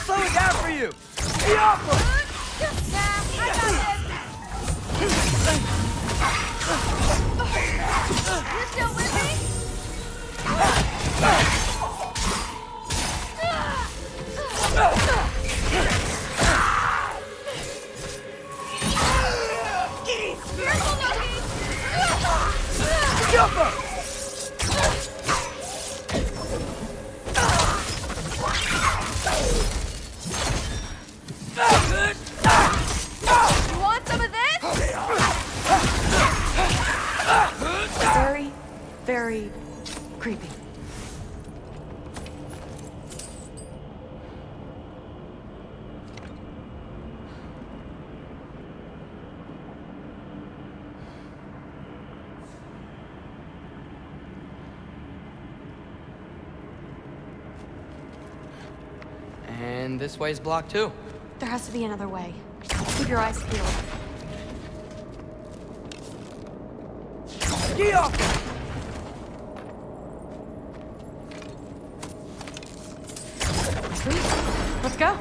slow it down for you! Be awful! Nah, I got this! You still with me? Careful, Loki! Jumper! You want some of this? Very, very creepy. And this way's blocked too. There has to be another way. Keep your eyes peeled. Ski off! Sweet. Let's go.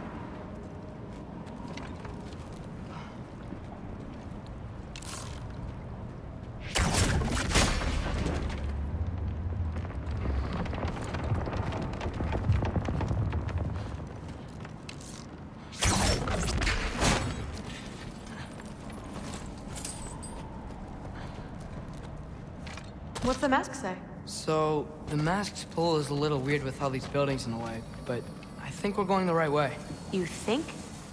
What's the mask say? So, the mask's pull is a little weird with all these buildings in the way, but I think we're going the right way. You think?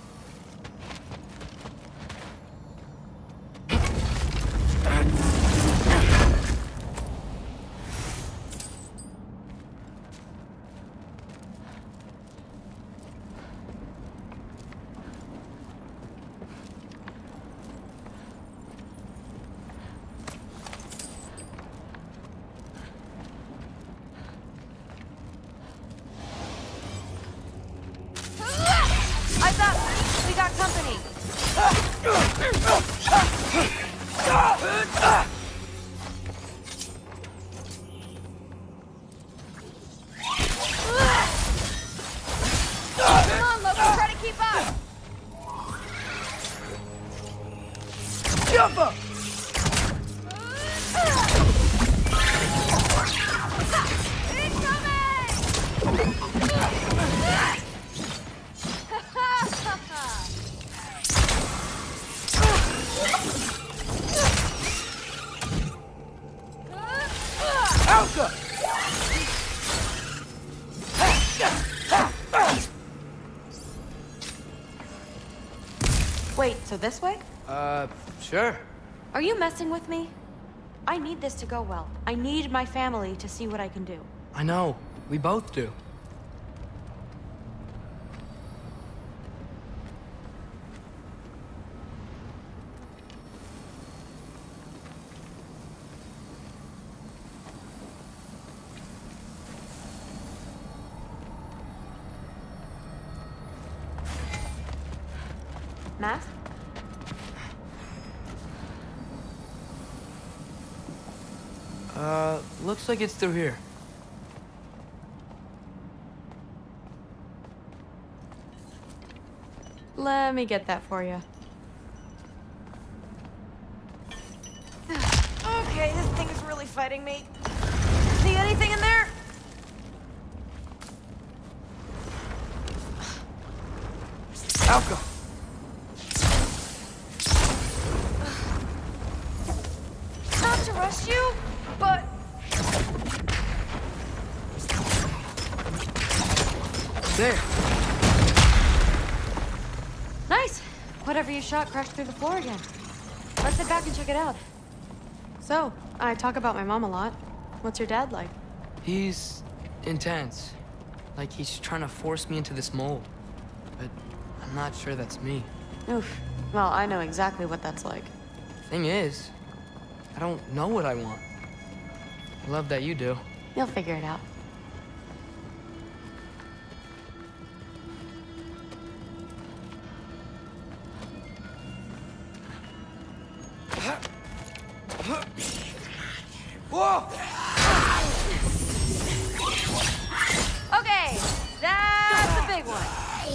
Eyes up! We got company. Come on, Loki, try to keep up. Jumper! Alka! Wait, so this way? Sure. Are you messing with me? I need this to go well. I need my family to see what I can do. I know. We both do. Mask? Looks like it's through here. Let me get that for you. Okay, this thing is really fighting me. See anything in there? Alka! Not to rush you, but There. Nice! Whatever you shot crashed through the floor again. Let's head back and check it out. So, I talk about my mom a lot. What's your dad like? He's intense. Like he's trying to force me into this mold. But I'm not sure that's me. Oof. Well, I know exactly what that's like. Thing is, I don't know what I want. I love that you do. You'll figure it out. Whoa! okay, that's a big one.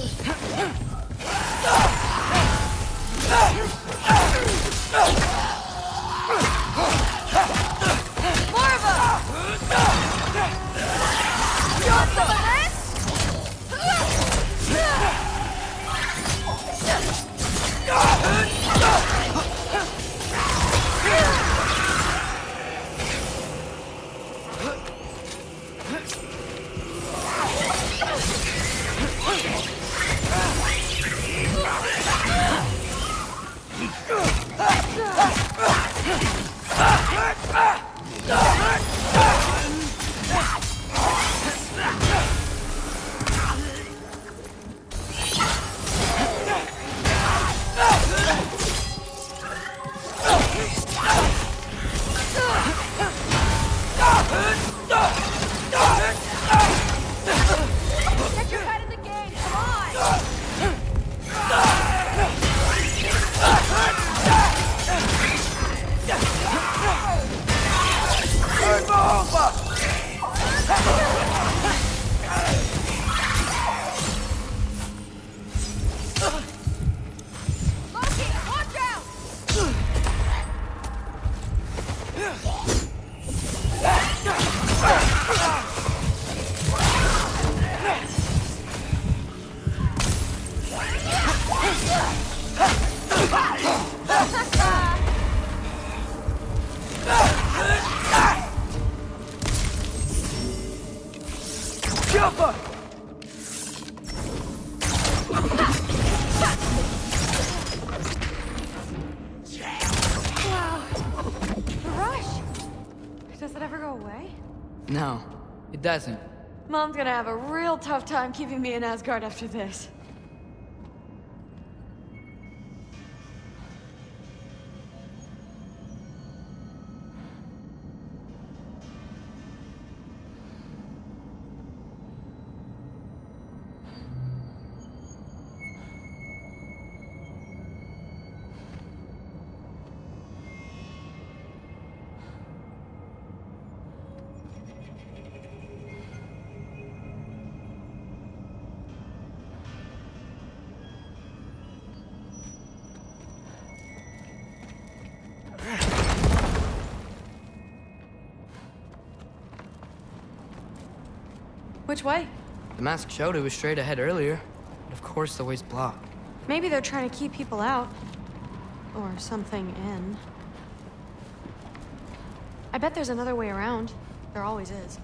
Get your head in the game, come on! Game over! Loki, watch out! Jumper! Wow. The rush. Does it ever go away? No, it doesn't. Mom's gonna have a real tough time keeping me in Asgard after this. Which way? The mask showed it was straight ahead earlier, but of course the way's blocked. Maybe they're trying to keep people out. Or something in. I bet there's another way around. There always is.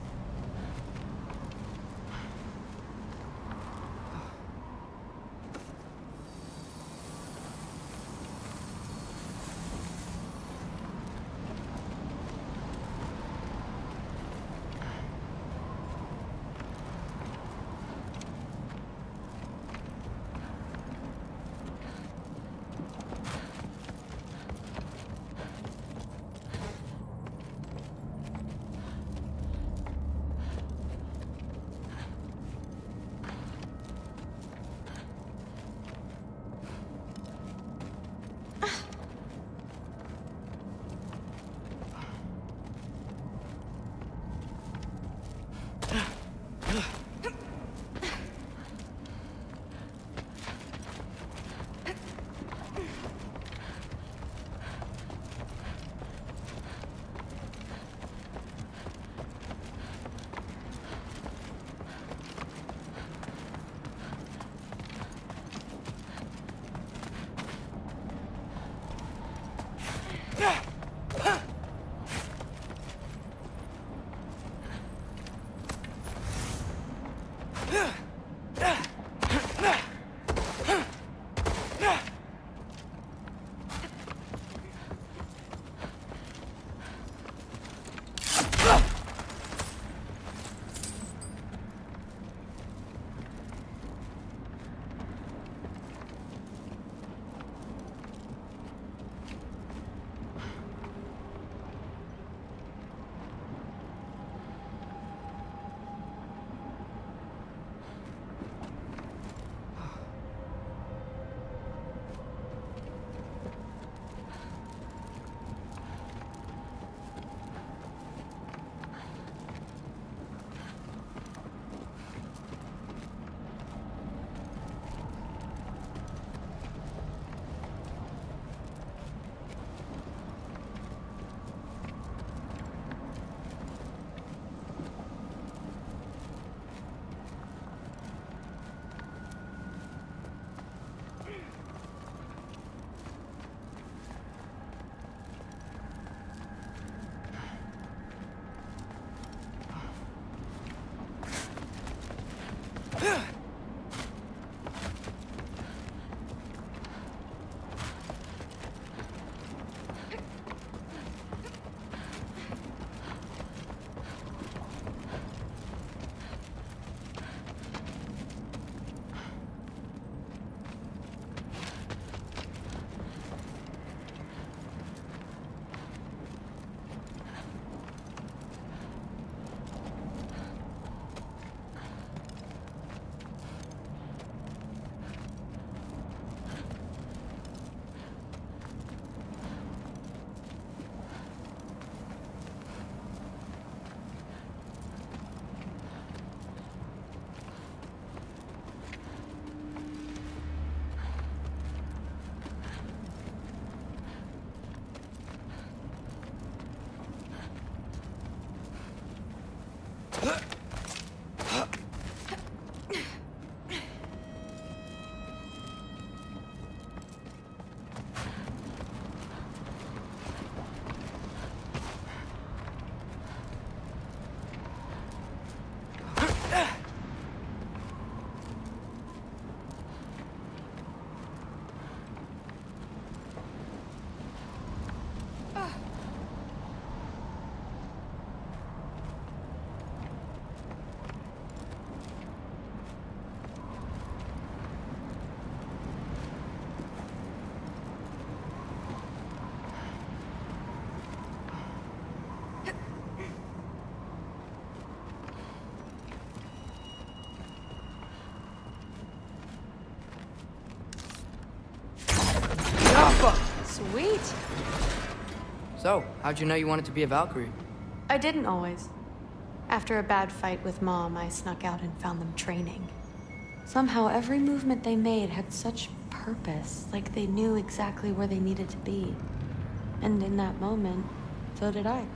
Sweet. So, how'd you know you wanted to be a Valkyrie? I didn't always. After a bad fight with Mom, I snuck out and found them training. Somehow, every movement they made had such purpose, like they knew exactly where they needed to be. And in that moment, so did I.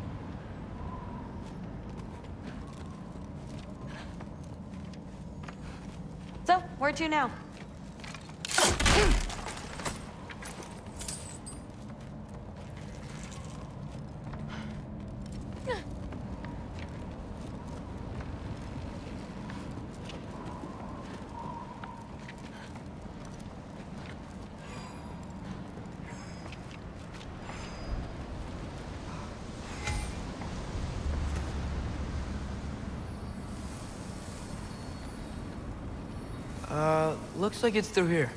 So, where to now? Looks like it's through here.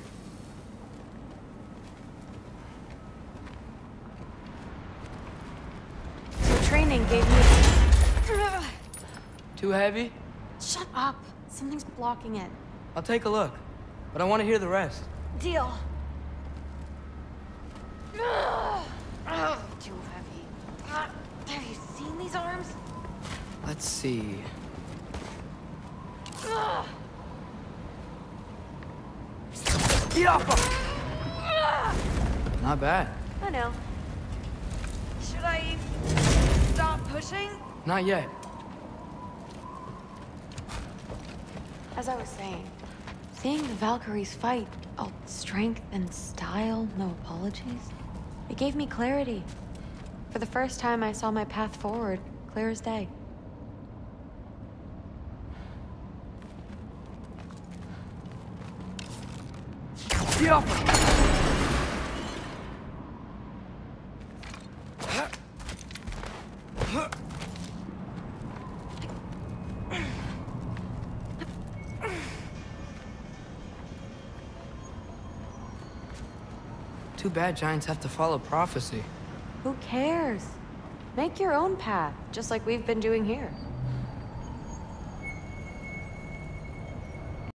So training gave me... Too heavy? Shut up! Something's blocking it. I'll take a look, but I want to hear the rest. Deal. Too heavy. Have you seen these arms? Let's see. Get off her! Not bad. I know. Should I stop pushing? Not yet. As I was saying, seeing the Valkyries fight, all strength and style, no apologies, it gave me clarity. For the first time, I saw my path forward, clear as day. Get off her! Too bad giants have to follow prophecy. Who cares? Make your own path, just like we've been doing here.